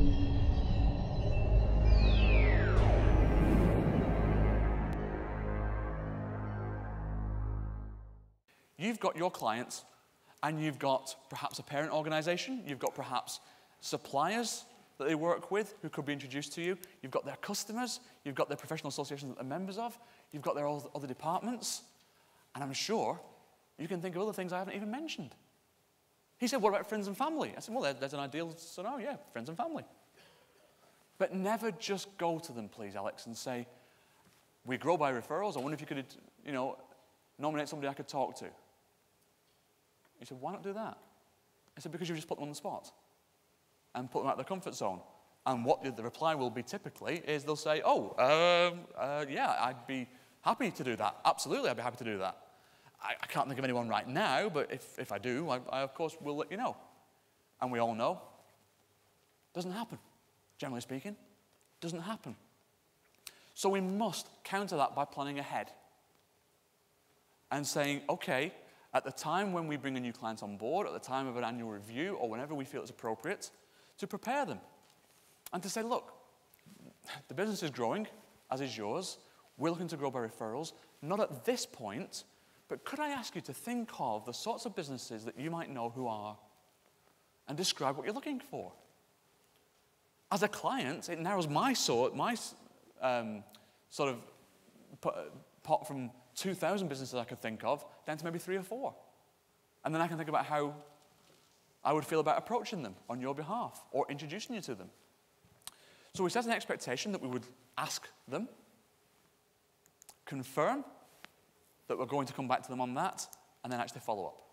You've got your clients, and you've got perhaps a parent organization, you've got perhaps suppliers that they work with who could be introduced to you, you've got their customers, you've got their professional associations that they're members of, you've got their other departments, and I'm sure you can think of other things I haven't even mentioned. He said, what about friends and family? I said, well, there's an ideal scenario, yeah, friends and family. But never just go to them, please, Alex, and say, we grow by referrals. I wonder if you could, nominate somebody I could talk to. He said, why not do that? I said, because you just put them on the spot and put them out of their comfort zone. And what the reply will be typically is they'll say, yeah, I'd be happy to do that. Absolutely, I'd be happy to do that. I can't think of anyone right now, but if I do, I of course will let you know. And we all know, doesn't happen. Generally speaking, doesn't happen. So we must counter that by planning ahead and saying, okay, at the time when we bring a new client on board, at the time of an annual review, or whenever we feel it's appropriate, to prepare them. And to say, look, the business is growing, as is yours. We're looking to grow by referrals. Not at this point, but could I ask you to think of the sorts of businesses that you might know who are, and describe what you're looking for. As a client, it narrows my sort of pot from 2,000 businesses I could think of down to maybe 3 or 4. And then I can think about how I would feel about approaching them on your behalf or introducing you to them. So we set an expectation that we would ask them, confirm that we're going to come back to them on that, and then actually follow up.